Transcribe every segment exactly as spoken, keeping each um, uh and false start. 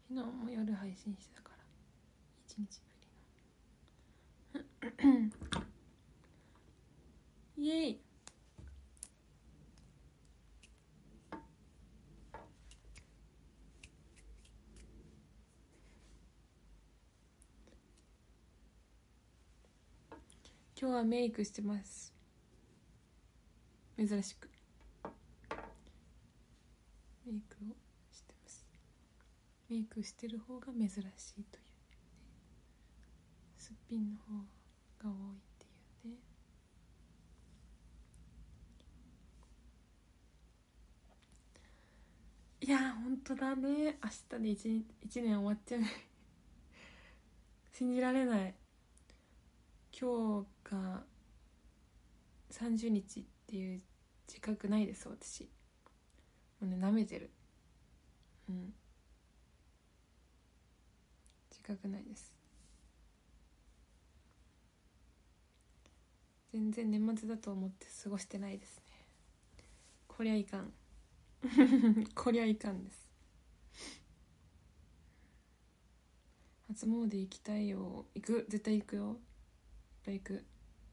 昨日も夜配信してたからいちにちぶりのイエイ。今日はメイクしてます。珍しくメイクをしてます。メイクしてる方が珍しいという、ね、すっぴんの方が多いっていうね。いやーほんとだね。明日で 1, 1年終わっちゃう信じられない。今日がさんじゅうにちっていう自覚ないです。私もうね舐めてる。うん自覚ないです。全然年末だと思って過ごしてないですね。こりゃいかんこりゃいかんです。初詣行きたいよ。行く、絶対行くよ。いっぱい行く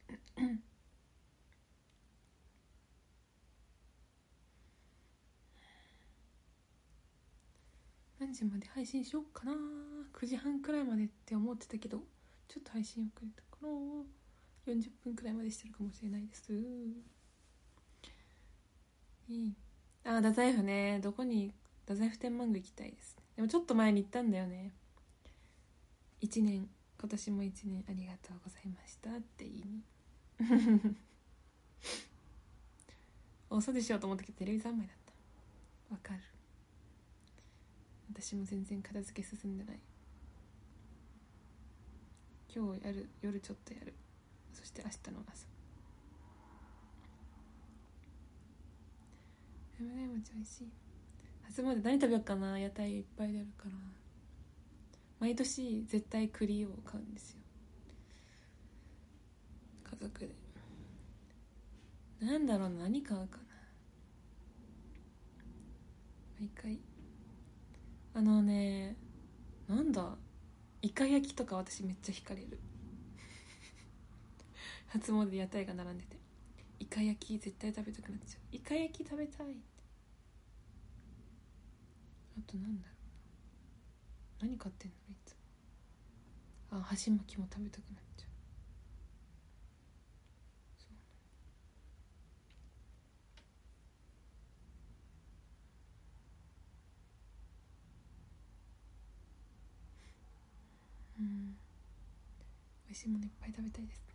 何時まで配信しようかな。くじはんくらいまでって思ってたけどちょっと配信遅れたかな。よんじゅっぷんくらいまでしてるかもしれないです。いい。あ、太宰府ね。どこに太宰府天満宮行きたいですね。でもちょっと前に行ったんだよね。いちねん、今年もいちねんありがとうございましたって言いにお掃除しようと思ったけどテレビ三昧だった。わかる。私も全然片付け進んでない。今日やる、夜ちょっとやる。そして明日の朝。エムネ餅おいしい。初詣何食べようかな。屋台いっぱい出るから毎年絶対栗を買うんですよ、家族で。なんだろうな、何買うかな。毎回あのね、なんだ、イカ焼きとか私めっちゃ惹かれる初詣で屋台が並んでてイカ焼き絶対食べたくなっちゃう。イカ焼き食べたいって。あとなんだろうな、何買ってんのいつも。あ、箸巻きも食べたくなっちゃう。うん、美味しいものいっぱい食べたいですね。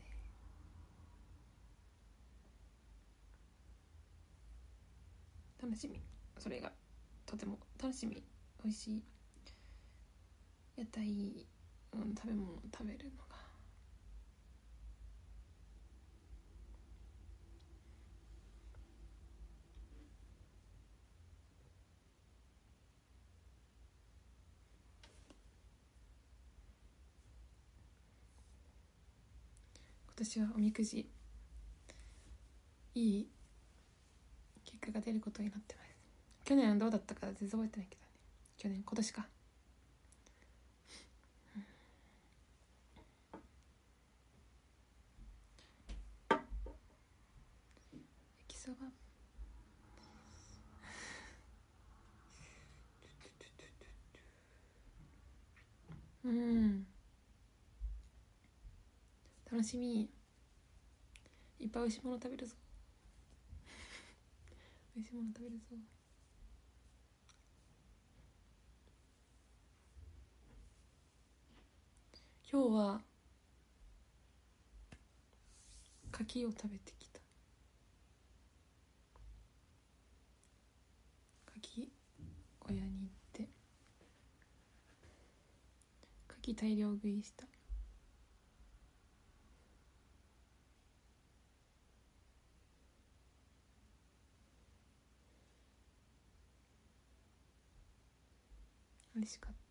楽しみ。それがとても楽しみ。美味しい屋台、うん、食べ物を食べるのが。今年はおみくじいい結果が出ることになってます。去年はどうだったか全然覚えてないけどね。去年、今年か。焼きそばうん、楽しみ。いっぱい美味しいもの食べるぞ美味しいもの食べるぞ。今日は柿を食べてきた。柿小屋に行って柿大量食いした。美味しかった。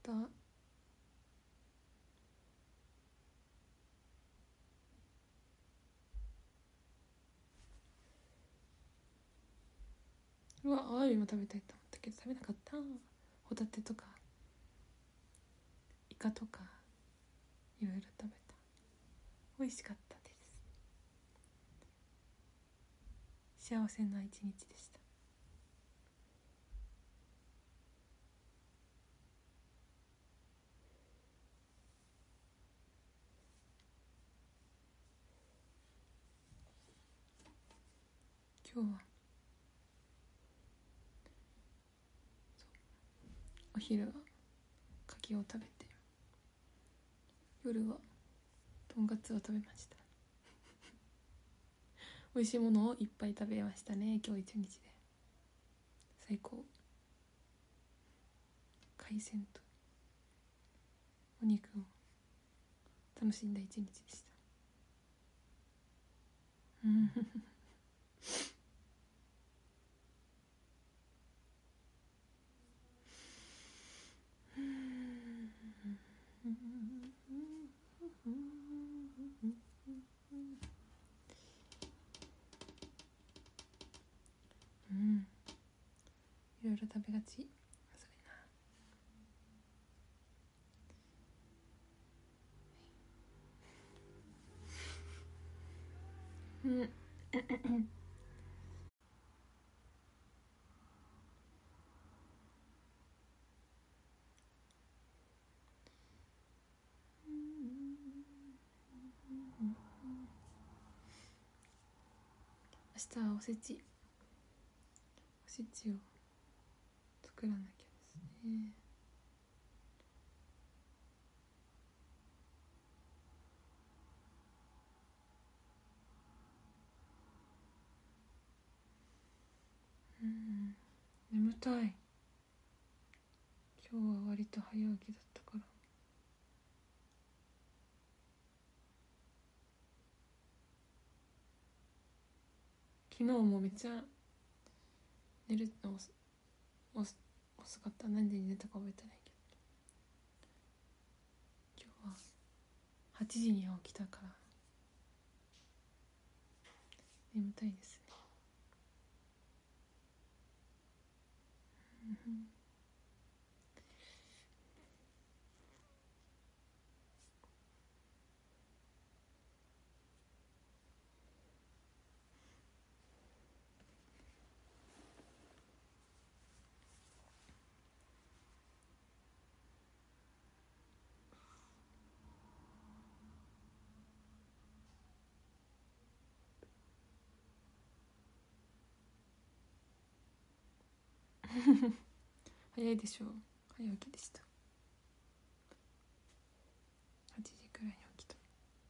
うわ、アワビも食べたいと思ったけど食べなかった。ホタテとかカとかいろいろ食べた。美味しかったです。幸せな一日でした。今日はお昼は柿を食べて、夜はとんかつを食べました。美味しいものをいっぱい食べましたね、今日一日で。最高。海鮮とお肉を楽しんだ一日でした。うんうん、いろいろ食べがち。それな。うん明日はおせちおせちを作らなきゃですね。うん、眠たい。今日は割と早起きだったから。昨日もめっちゃ寝るの遅遅かった。何時に寝たか覚えてないけど、今日ははちじには起きたから眠たいですね。うん早いでしょう。早起きでした。はちじくらいに起きた。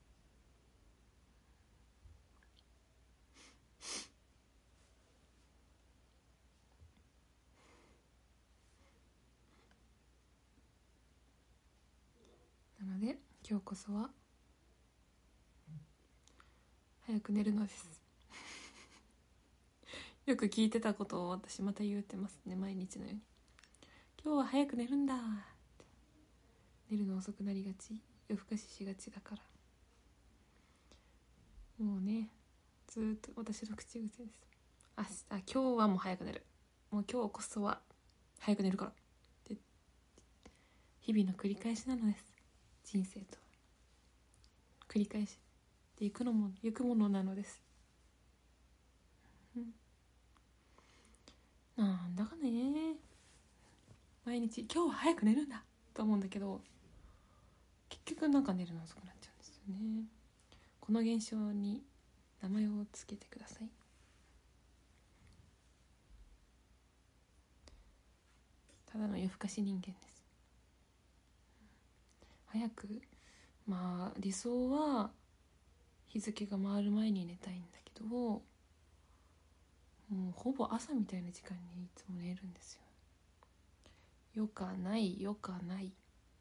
なので今日こそは早く寝るのです。よく聞いてたことを私また言ってますね、毎日のように。今日は早く寝るんだって。寝るの遅くなりがち、夜更かししがちだから。もうね、ずーっと私の口癖です。明日、今日はもう早く寝る、もう今日こそは早く寝るからって日々の繰り返しなのです。人生とは繰り返していくのも行くものなのです。うん、なんだかね、毎日今日は早く寝るんだと思うんだけど、結局なんか寝るの遅くなっちゃうんですよね。この現象に名前をつけてください。ただの夜更かし人間です。早く、まあ理想は日付が回る前に寝たいんだけど、もうほぼ朝みたいな時間にいつも寝るんですよ。よかないよかない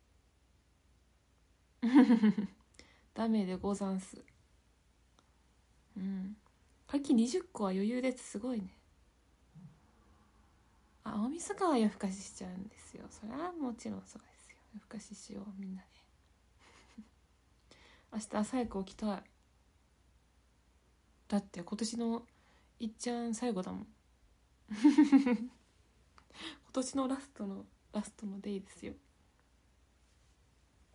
ダメでござんす。うん、柿にじゅっこは余裕です。すごいね。あ、大晦日は夜更かししちゃうんですよ。それはもちろんそうですよ。夜更かししよう、みんなで。明日朝早く起きたい。だって今年のいっちゃん最後だもん今年のラストのラストのデイですよ。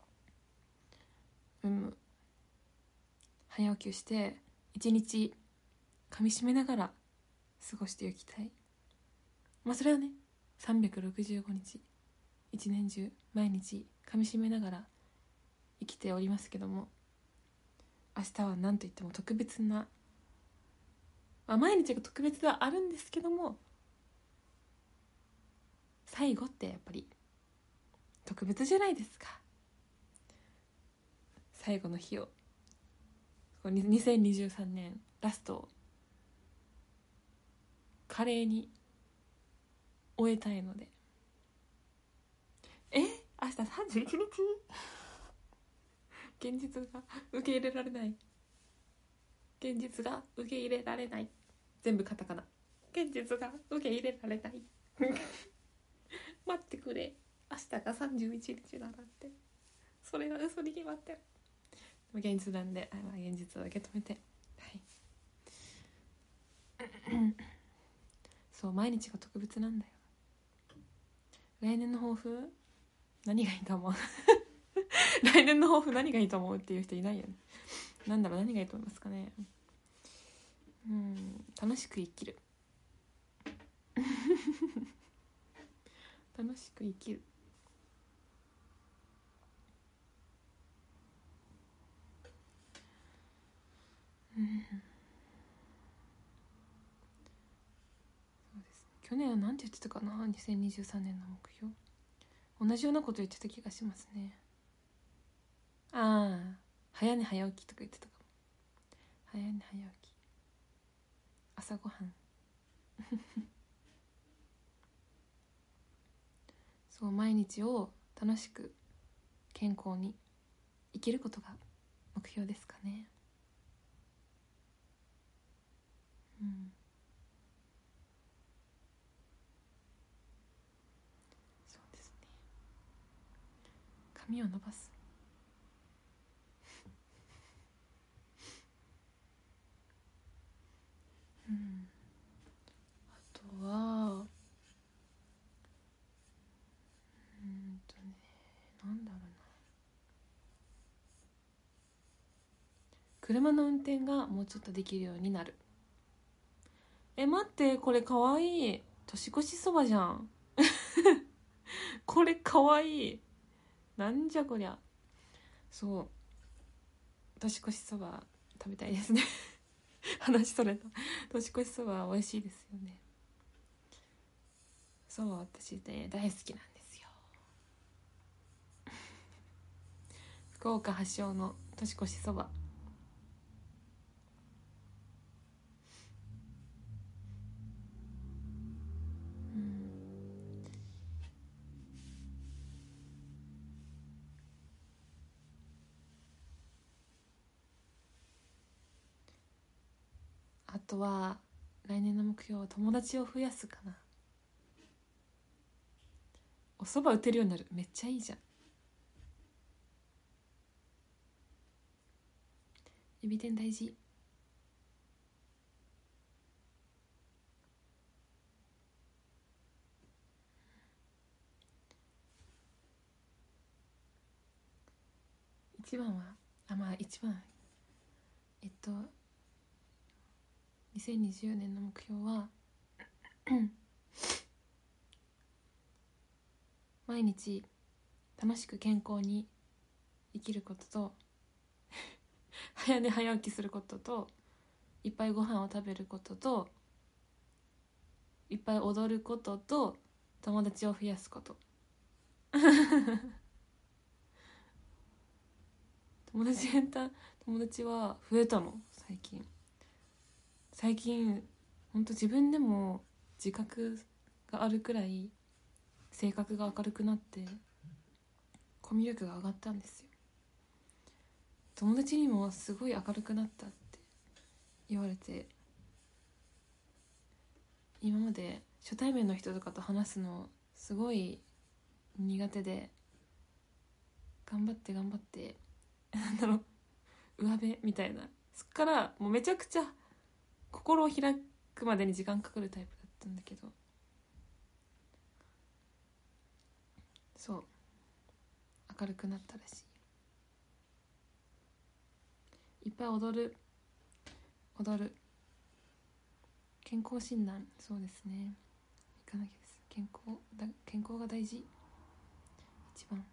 うん、早起きをして一日噛み締めながら過ごしていきたい。まあそれはねさんびゃくろくじゅうごにち一年中毎日噛み締めながら生きておりますけども、明日は何といっても特別な、まあ、毎日が特別ではあるんですけども、最後ってやっぱり特別じゃないですか。最後の日をにせんにじゅうさんねんラストを華麗に終えたいので。え明日さんじゅういちにち現実が受け入れられない、現実が受け入れられない、全部カタカナ、現実が受け入れられない待ってくれ、明日がさんじゅういちにちだなんて、それは嘘に決まってる。現実なんで、あ、現実を受け止めて、はいそう、毎日が特別なんだよ。来年の抱負何がいいと思う来年の抱負何がいいと思うっていう人いないよね。なんだろう、何がいいと思いますかね。うん、楽しく生きる楽しく生きる。うん、そうですね。去年は何て言ってたかな、にせんにじゅうさんねんの目標。同じようなこと言ってた気がしますね。ああ、早寝早起きとか言ってたかも。早寝早起き、朝ごはんそう、毎日を楽しく健康に生きることが目標ですかね。うん、そうですね。髪を伸ばすうん、あとはうんとね、なんだろうな、車の運転がもうちょっとできるようになる。え、待って、これかわいい。年越しそばじゃんこれかわいい。なんじゃこりゃ。そう、年越しそば食べたいですね話それた。年越しそば美味しいですよね。そう、私ね大好きなんですよ福岡発祥の年越しそば。うん、あとは来年の目標は友達を増やすかな。お蕎麦打てるようになる、めっちゃいいじゃん。エビ天大事。一番はあまあ一番えっとにせんにじゅうねんの目標は毎日楽しく健康に生きることと早寝早起きすることと、いっぱいご飯を食べることと、いっぱい踊ることと、友達を増やすこと友達減った。友達は増えたの最近。最近ほんと自分でも自覚があるくらい性格が明るくなってコミュ力が上がったんですよ。友達にもすごい明るくなったって言われて、今まで初対面の人とかと話すのすごい苦手で、頑張って頑張ってなんだろう、上辺みたいな、そっからもうめちゃくちゃ心を開くまでに時間かかるタイプだったんだけど、そう明るくなったらしい。 いっぱい踊る踊る健康診断、そうですね、行かなきゃです。健康だ、健康が大事、一番。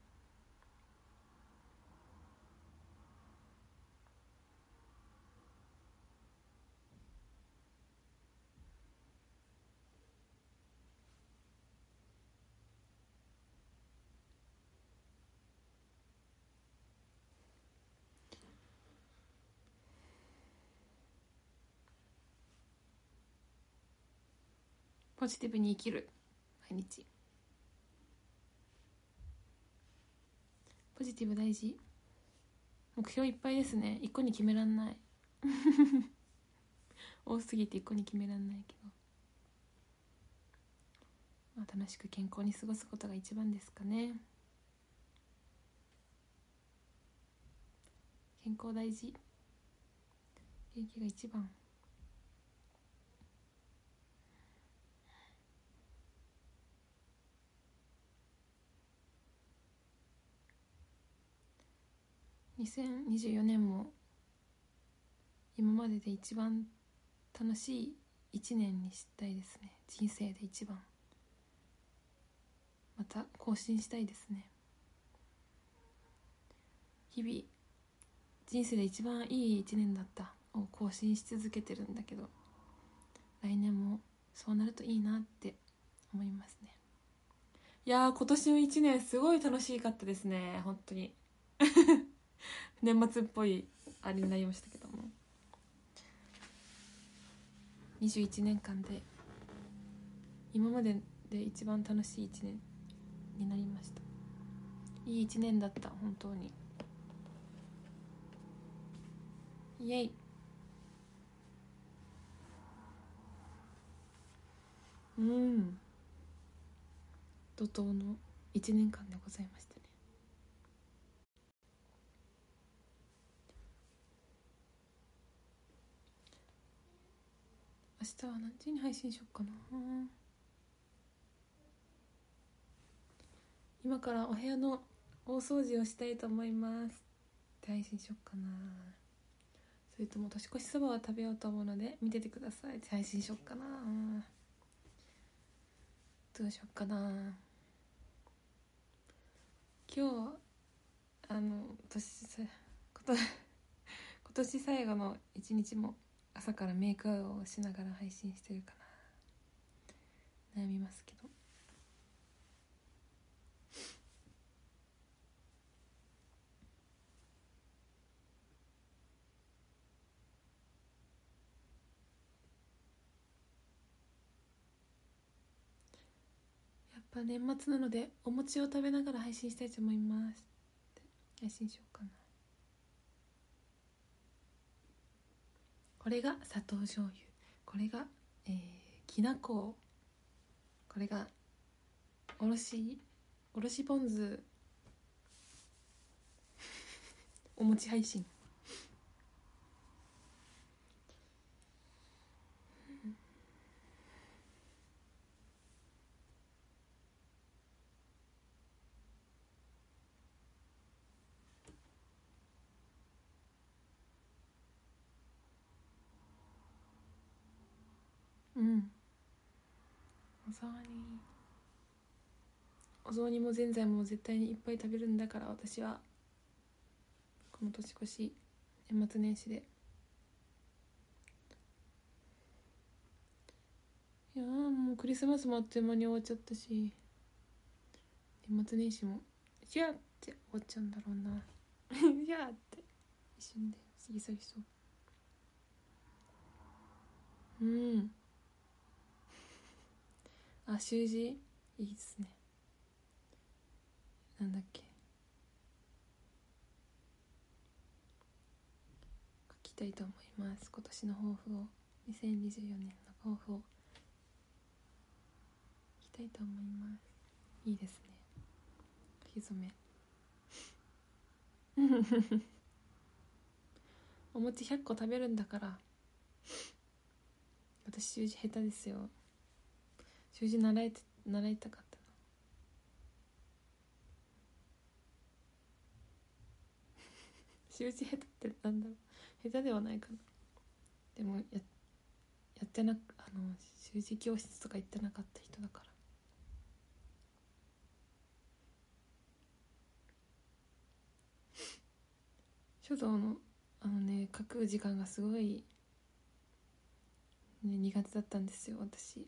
ポジティブに生きる、毎日ポジティブ大事。目標いっぱいですね。一個に決めらんない多すぎて一個に決めらんないけど、まあ、楽しく健康に過ごすことが一番ですかね。健康大事、元気が一番。にせんにじゅうよねんも今までで一番楽しい一年にしたいですね。人生で一番、また更新したいですね。日々人生で一番いい一年だったを更新し続けてるんだけど、来年もそうなるといいなって思いますね。いやー、今年の一年すごい楽しかったですね、本当に年末っぽいあれになりましたけども、にじゅういちねんかんで今までで一番楽しい一年になりました。いい一年だった、本当に。イエイ。うん、怒涛の一年間でございましたね。明日は何時に配信しよっかな。今からお部屋の大掃除をしたいと思います。配信しよっかな。それとも年越しそばは食べようと思うので見ててください。配信しよっかな。どうしよっかな。今日あの年さ今年最後の一日も朝からメイクアウトをしながら配信してるかな。悩みますけど、やっぱ年末なのでお餅を食べながら配信したいと思います。配信しようかな。これが砂糖醤油、これが、えー、きな粉、これがおろしおろしポン酢お餅配信。うん、お雑煮お雑煮もぜんざいも絶対にいっぱい食べるんだから、私はこの年越し年末年始で。いやー、もうクリスマスもあっという間に終わっちゃったし、年末年始もヒャーって終わっちゃうんだろうなヒャーって一瞬で過ぎ去りそう。うん、あ、習字いいですね。なんだっけ、書きたいと思います。今年の抱負を、にせんにじゅうよねんの抱負を書きたいと思います。いいですね、書き初めお餅ひゃっこ食べるんだから。私習字下手ですよ。習字習いて習いたかったな習字下手ってなんだろう、 下手ではないかな。でも や, やってなあの習字教室とか行ってなかった人だから。書道のあのね書く時間がすごい、ね、苦手だったんですよ私。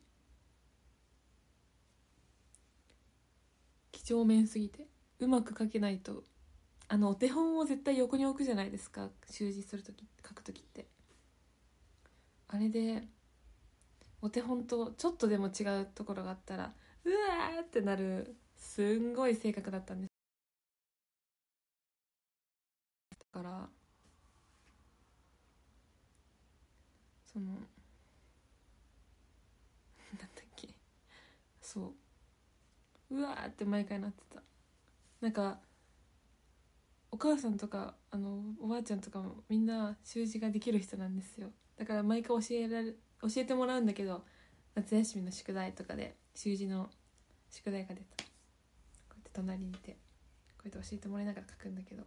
几帳面すぎてうまく書けないと、あのお手本を絶対横に置くじゃないですか、習字するとき書くときって。あれでお手本とちょっとでも違うところがあったらうわーってなる、すんごい性格だったんです。だからそのなんだっけ、そううわーって毎回なってた。なんかお母さんとかあのおばあちゃんとかもみんな習字ができる人なんですよ。だから毎回教えられ教えてもらうんだけど、夏休みの宿題とかで習字の宿題が出た、こうやって隣にいてこうやって教えてもらいながら書くんだけど、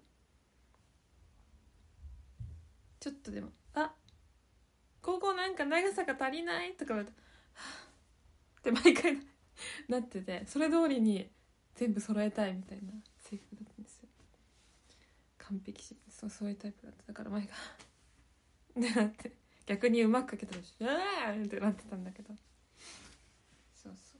ちょっとでもあここなんか長さが足りないとか言われてはぁって毎回なってて、それ通りに全部揃えたいみたいな性格だったんですよ。完璧しそうそういうタイプだった。だから前がでなって逆にうまく書けたらしうわーってなってたんだけど、そうそう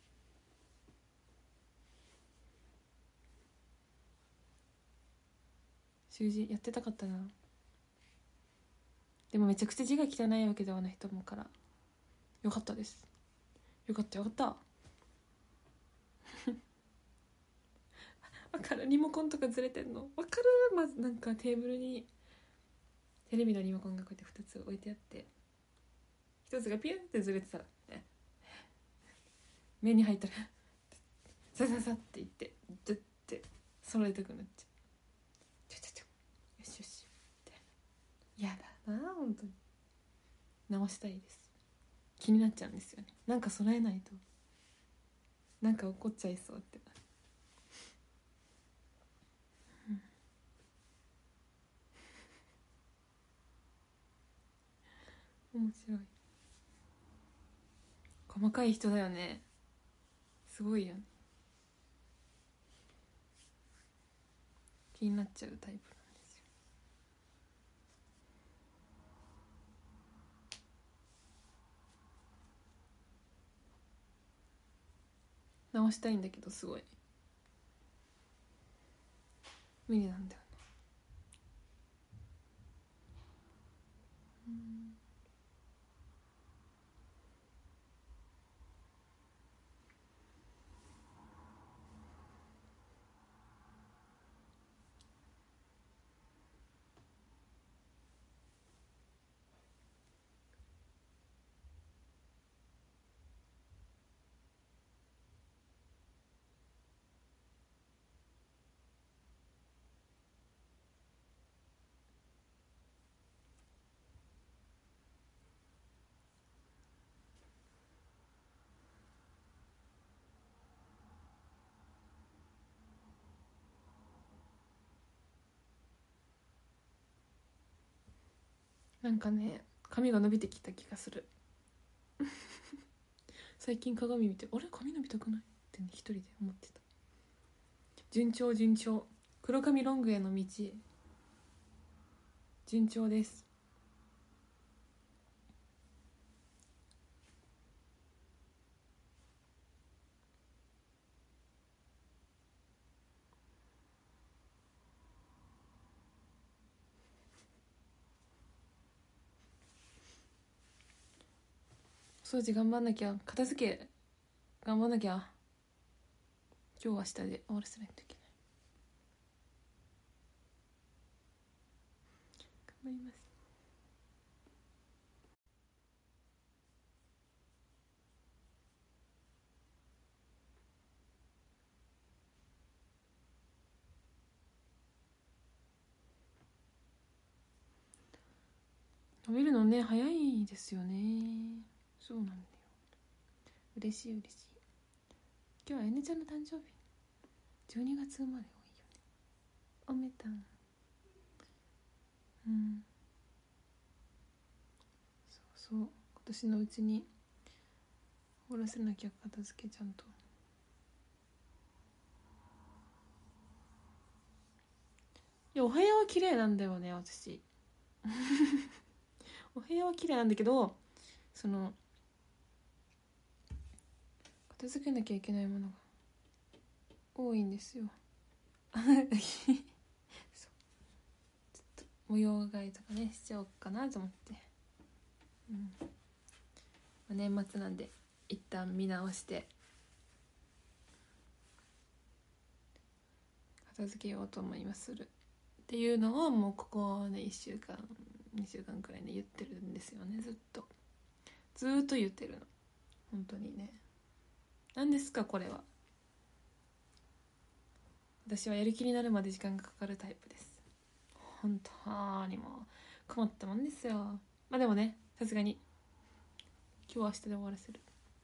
習字やってたかったな。でもめちゃくちゃ字が汚いわけではないと思うからよかったです。よかったよかった。わかる、リモコンとかずれてんのわかる。まずなんかテーブルにテレビのリモコンがこうやってふたつ置いてあって、ひとつがピュンってずれてたら目に入ったらさささっていってジュッて揃えたくなっちゃう。ちょちょちょよしよしってやだな本当に。直したいです。気になっちゃうんですよね。なんか揃えないとなんか怒っちゃいそうって、うん、面白い。細かい人だよね。すごいよね。気になっちゃうタイプなんですよ。直したいんだけどすごい無理なんだよね。うん、なんかね髪が伸びてきた気がする。最近鏡見てあれ髪伸びたくないってね一人で思ってた。順調順調、黒髪ロングへの道順調です。掃除頑張んなきゃ、片付け頑張んなきゃ、今日明日で終わらせないといけない。頑張ります。伸びるのね早いですよね。そうなんだよ。嬉しい嬉しい。今日は N ちゃんの誕生日、じゅうにがつ生まれ多いよね。おめたん。うんそう今年のうちに終わらせなきゃ、片付けちゃんと。いやお部屋は綺麗なんだよね私お部屋は綺麗なんだけど、その片付けなきゃいけないものが多いんですよそうちょっと模様替えとかねしちゃおうかなと思って、うんまあ、年末なんで一旦見直して片付けようと思いまするっていうのを、もうここねいっしゅうかんにしゅうかんくらいね言ってるんですよね。ずっとずっと言ってるの本当にね。何ですかこれは。私はやる気になるまで時間がかかるタイプです。本当にもう困ったもんですよ。まあでもね、さすがに今日は明日で終わらせる。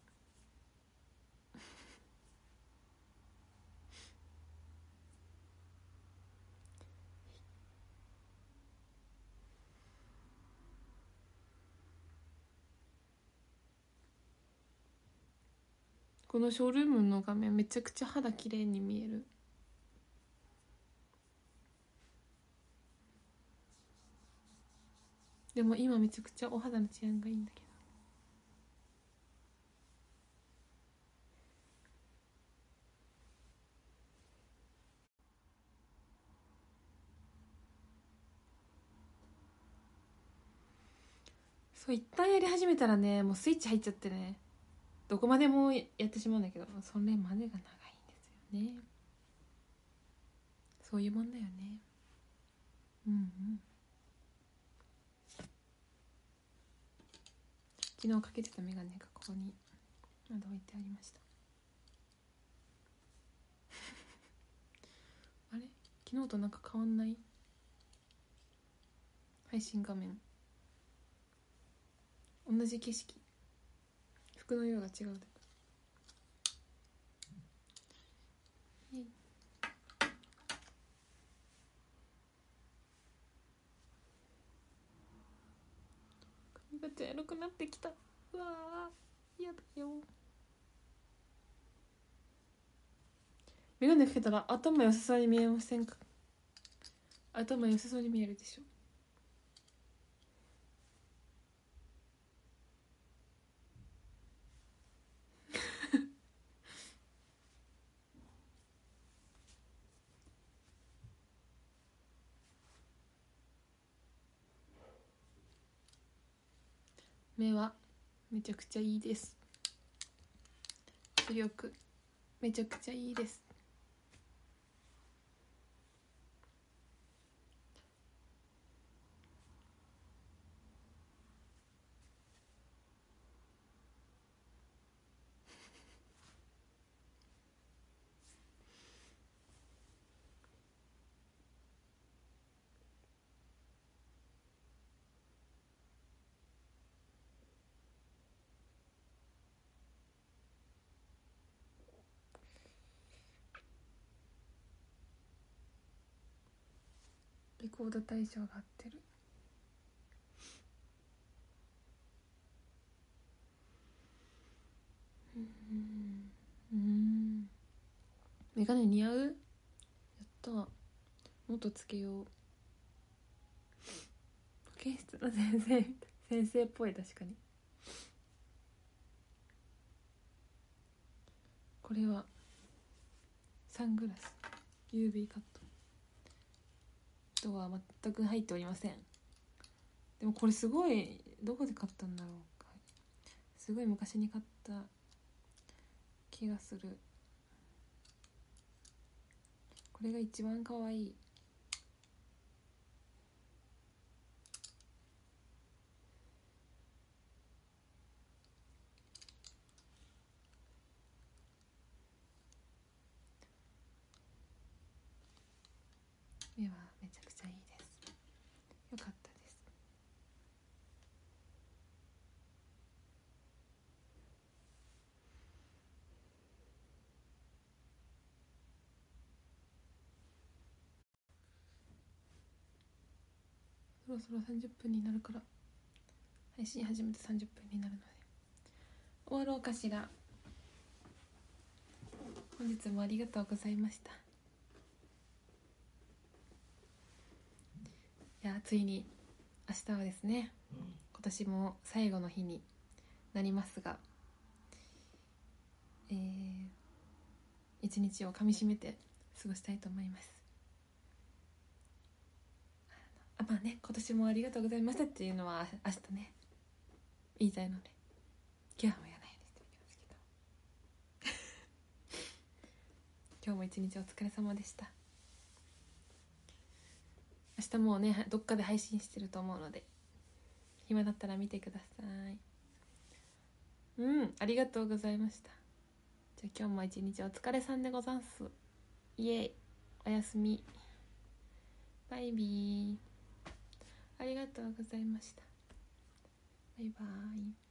このショールームの画面めちゃくちゃ肌綺麗に見える。でも今めちゃくちゃお肌の治安がいいんだけど。そう一旦やり始めたらね、もうスイッチ入っちゃってね、どこまでもやってしまうんだけど、それまでが長いんですよね。そういうもんだよね。うんうん。昨日かけてたメガネがここにまだ置いてありました。あれ昨日となんか変わんない？配信画面同じ景色、服の色が違うだけ。髪が茶色くなってきた。うわー嫌だよ。メガネかけたら頭良さそうに見えませんか？頭良さそうに見えるでしょ。目はめちゃくちゃいいです。視力めちゃくちゃいいです。レコード対象が合ってる。うんうんメガネ似合う？やった。もっとつけよう。保健室の先生先生っぽい。確かにこれはサングラス ユーブイ カットとは全く入っておりません。でもこれすごい、どこで買ったんだろうか。すごい昔に買った気がする。これが一番可愛い。目はめちゃくちゃいいです。よかったです。そろそろさんじゅっぷんになるから配信始めてさんじゅっぷんになるので終わろうかしら。本日もありがとうございました。いやついに明日はですね、今年も最後の日になりますが、えー、一日をかみしめて過ごしたいと思います。あまあね、今年もありがとうございましたっていうのは明日ね言いたいので、今日はもうやらないようにしておきますけど今日も一日お疲れ様でした。明日もうねどっかで配信してると思うので、暇だったら見てください。うんありがとうございました。じゃあ今日も一日お疲れさんでござんす。イエイ、おやすみ、バイビー、ありがとうございました。バイバーイ。